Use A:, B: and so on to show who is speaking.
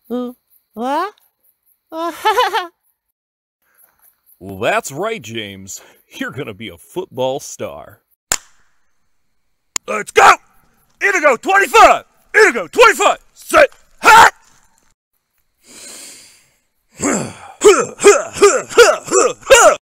A: What?
B: Well, that's right, James. You're gonna be a football star.
C: Let's go! Indigo 25! Indigo 25! Set! Hot!